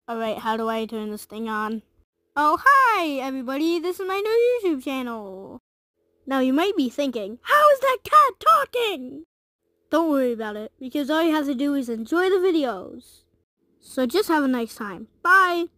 Alright, how do I turn this thing on? Oh, hi everybody, this is my new YouTube channel. Now you might be thinking, how is that cat talking? Don't worry about it, because all you have to do is enjoy the videos. So just have a nice time. Bye!